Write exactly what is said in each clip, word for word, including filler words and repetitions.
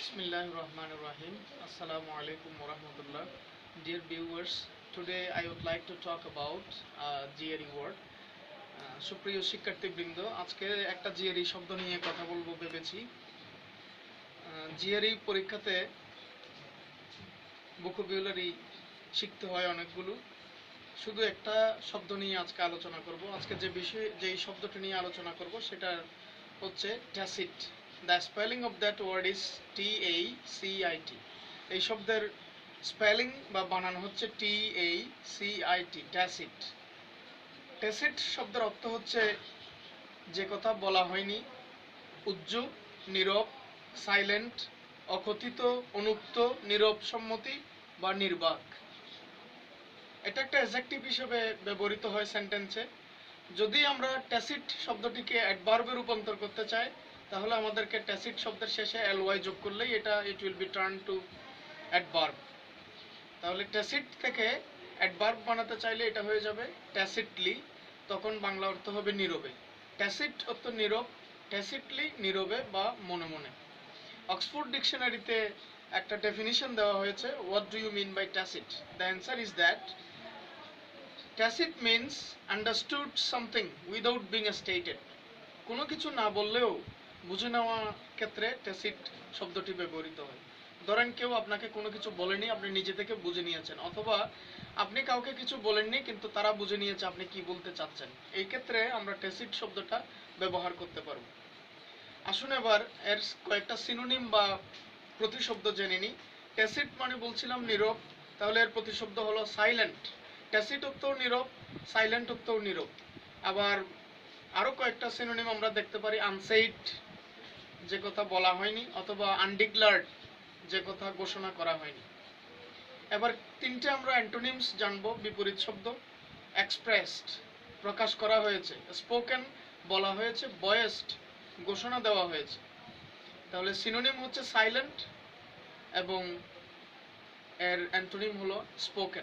Bismillahirrahmanirrahim. Assalamu alaikum wa rahmatullah. Dear viewers, today I would like to talk about uh, GRE word. Uh, সুপ্রিয় শিক্ষার্থীবৃন্দ, আজকে একটা GRE শব্দ নিয়ে কথা বলবো ভেবেছি। জিআরই পরীক্ষাতে ভোকাবুলারি শিখতে হয় অনেকগুলো। শুধু একটা শব্দ নিয়ে আজকে আলোচনা করব। আজকে যে বিষয় যেই শব্দটি নিয়ে আলোচনা করব সেটা হচ্ছে tacit. The spelling of that word is T A C I টি। এই শব্দের স্পেলিং বা বানান হচ্ছে T A C I T, tacit. Tacit শব্দের অর্থ হচ্ছে যে কথা বলা হয়নি, উজ্জুব, নীরব, সাইলেন্ট, অকথিত, অনুক্ত, নীরব সম্মতি বা নির্বাক। এটা একটা অ্যাডজেক্টিভ হিসেবে ব্যবহৃত হয় সেন্টেন্সে। যদি আমরা ট্যাসিট শব্দটিকে অ্যাডভার্বে রূপান্তর করতে চাই, তাহলে আমাদেরকে ট্যাসিট শব্দের শেষে এল ওয়াই যোগ করলেই এটা it will be turn to adverb. তাহলে ট্যাসিট থেকে অ্যাডভার্ব বানাতে চাইলে এটা হয়ে যাবে ট্যাসিটলি, তখন বাংলা অর্থ হবে নীরবে। ট্যাসিট অর্থ নীরব, ট্যাসিটলি নীরবে বা মনে মনে। অক্সফোর্ড ডিকশনারিতে একটা ডেফিনিশন দেওয়া হয়েছে, what do you mean by tacit? The answer is that tacit means understood something without being stated. কোনো কিছু না বললেও বুঝে নেওয়া ক্ষেত্রে ট্যাসিট শব্দটি ব্যবহৃত হয়। ধরেন কেউ আপনাকে কোনো কিছু বলেনি, আপনি নিজে থেকে বুঝে নিয়েছেন, অথবা আপনি কাউকে কিছু বলেননি কিন্তু তারা বুঝে নিয়েছে আপনি কি বলতে চাচ্ছেন। এই ক্ষেত্রে আমরা ট্যাসিট শব্দটা ব্যবহার করতে পারব। আসুন এবার এর কয়েকটা সিনোনিম বা প্রতিশব্দ জেনে নিই। ট্যাসিট মানে বলছিলাম নীরব, তাহলে এর প্রতিশব্দ হলো সাইলেন্ট। ট্যাসিট অর্থও নীরব, সাইলেন্ট অর্থও নীরব। আবার আরও কয়েকটা সিনোনিম আমরা দেখতে পারি, আনসেইড, যে কথা বলা হয়নি, অথবা আনডিক্লার্ড, যে কথা ঘোষণা করা হয়নি। এবার তিনটে আমরা অ্যান্টোনিমস জানবো, বিপরীত শব্দ। এক্সপ্রেসড, প্রকাশ করা হয়েছে। স্পোকেন, বলা হয়েছে। ভয়েসড, ঘোষণা দেওয়া হয়েছে। তাহলে সিনোনিম হচ্ছে সাইলেন্ট এবং এর অ্যান্টোনিম হলো স্পোকেন।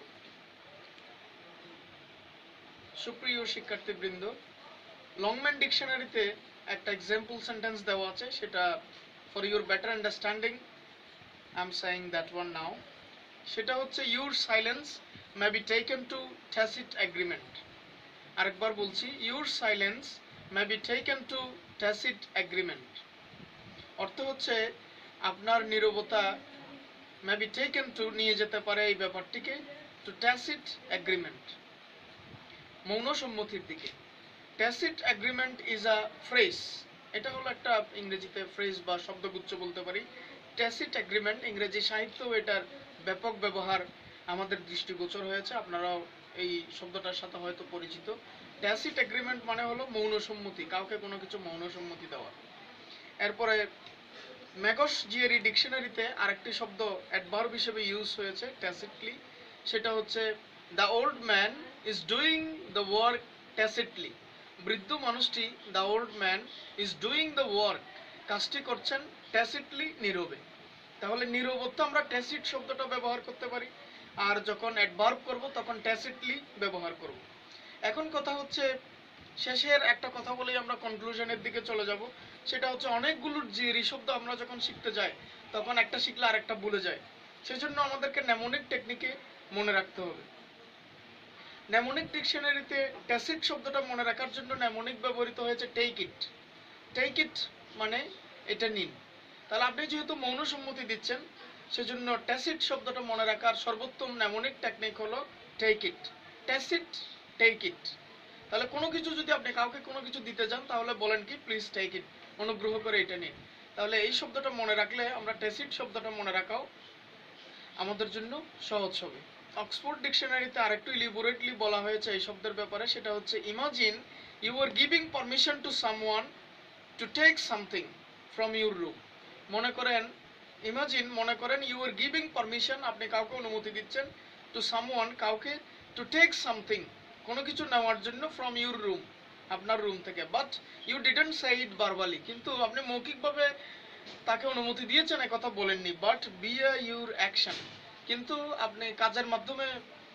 সুপ্রিয় শিক্ষার্থীবৃন্দ, লংম্যান ডিকশনারিতে একটা এক্সাম্পল সেন্টেন্স দেওয়া আছে, সেটা for your better understanding I am saying that one now. সেটা হচ্ছে your silence may be taken to tacit agreement. আরেকবার বলছি, your silence may be taken to tacit agreement. অর্থ হচ্ছে আপনার নীরবতা মে বি টেকেন টু, নিয়ে যেতে পারে এই ব্যাপারটিকে টু ট্যাসিট এগ্রিমেন্ট, মৌন সম্মতির দিকে। Tacit agreement is a phrase. এটা হলো একটা ইংরেজিতে ফ্রেজ বা শব্দগুচ্ছ বলতে পারি। ট্যাসিট এগ্রিমেন্ট, ইংরেজি সাহিত্যেও এটার ব্যাপক ব্যবহার আমাদের দৃষ্টিগোচর হয়েছে। আপনারাও এই শব্দটার সাথে হয়তো পরিচিত। ট্যাসিট এগ্রিমেন্ট মানে হলো মৌন সম্মতি, কাউকে কোনো কিছু মৌন সম্মতি দেওয়া। এরপরে ম্যাকস জিআরই ডিকশনারিতে আরেকটি শব্দ অ্যাডভার্ব হিসেবে ইউজ হয়েছে ট্যাসিটলি। সেটা হচ্ছে the old man is doing the work tacitly. বৃদ্ধ মানুষটি, the old man is doing the work, কাজটি করছেন ট্যাসিটলি, নীরবে। তাহলে নীরবতা আমরা ট্যাসিট শব্দটা ব্যবহার করতে পারি, আর যখন অ্যাডভার্ব করব তখন ট্যাসিটলি ব্যবহার করব। এখন কথা হচ্ছে, শেষের একটা কথা বলেই আমরা কনক্লুশনের দিকে চলে যাব। সেটা হচ্ছে অনেকগুলো জিআরই শব্দ আমরা যখন শিখতে যাই তখন একটা শিখলে আরেকটা ভুলে যায়। সেজন্য আমাদেরকে নেমোনিক টেকনিকে মনে রাখতে হবে। নেমোনিক ডিকশনারিতে ট্যাসিট শব্দটা মনে রাখার জন্য নেমোনিক ব্যবহৃত হয়েছে টেক ইট। টেক ইট মানে এটা নিন। তাহলে আপনি যেহেতু মৌন সম্মতি দিচ্ছেন, সেজন্য ট্যাসিট শব্দটা মনে রাখার সর্বোত্তম নেমোনিক টেকনিক হলো take it. Tacit, take it. তাহলে কোনো কিছু যদি আপনি কাউকে কোনো কিছু দিতে যান, তাহলে বলেন কি, প্লিজ টেক ইট, অনুগ্রহ করে এটা নিন। তাহলে এই শব্দটা মনে রাখলে আমরা ট্যাসিট শব্দটা মনে রাখাও আমাদের জন্য সহজ হবে। অক্সফোর্ড ডিকশনারিতে আরেকটু ইলিবোরেটলি বলা হয়েছে এই শব্দের ব্যাপারে। সেটা হচ্ছে imagine you are giving permission to someone to take something from your room. মনে করেন, ইমাজিন, মনে করেন, ইউ আর গিভিং পারমিশন, আপনি কাউকে অনুমতি দিচ্ছেন, টু সামওয়ান, কাউকে, টু টেক সামথিং, কোনো কিছু নেওয়ার জন্য, ফ্রম ইউর রুম, আপনার রুম থেকে। But you didn't say it verbally, কিন্তু আপনি মৌখিকভাবে তাকে অনুমতি দিয়েছেন, একথা বলেননি। বাট বিয়া ইউর অ্যাকশন, কিন্তু আপনি কাজের মাধ্যমে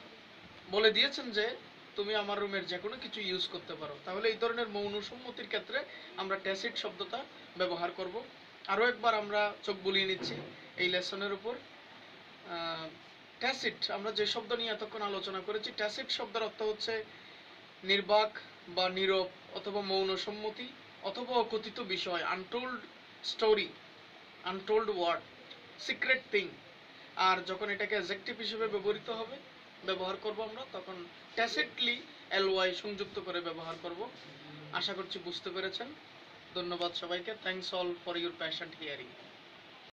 বলে দিয়েছেন যে তুমি আমার রুমের যে কোনো কিছু ইউজ করতে পারো। তাহলে এই ধরনের মৌন সম্মতির ক্ষেত্রে আমরা ট্যাসিট শব্দটা ব্যবহার করব। আরও একবার আমরা চোখ বুলিয়ে নিচ্ছি এই লেসনের উপর। ট্যাসিট, আমরা যে শব্দ নিয়ে এতক্ষণ আলোচনা করেছি, ট্যাসিট শব্দের অর্থ হচ্ছে নির্বাক বা নীরব অথবা মৌন সম্মতি অথবা অকথিত বিষয়, untold story, untold word, secret thing. আর যখন এটাকে অ্যাডজেক্টিভ হিসেবে ব্যবহৃত হবে ব্যবহার করব আমরা, তখন ট্যাসিটলি এল ওয়াই সংযুক্ত করে ব্যবহার করব। আশা করছি বুঝতে পেরেছেন। ধন্যবাদ সবাইকে। Thanks all for your patient hearing.